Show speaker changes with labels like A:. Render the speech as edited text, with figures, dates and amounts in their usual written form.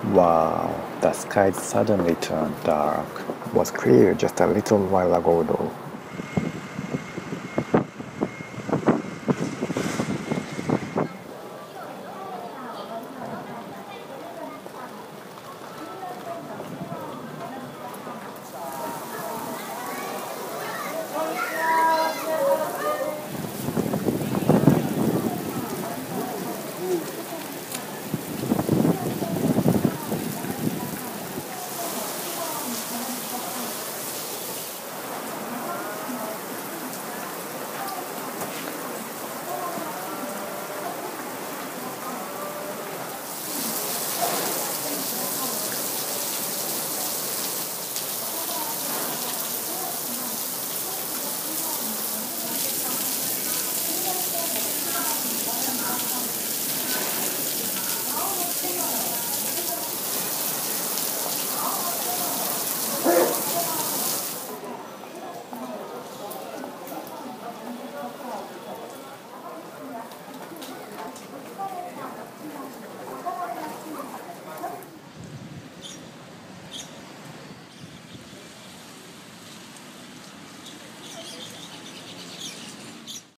A: Wow, the sky suddenly turned dark. Was clear just a little while ago though.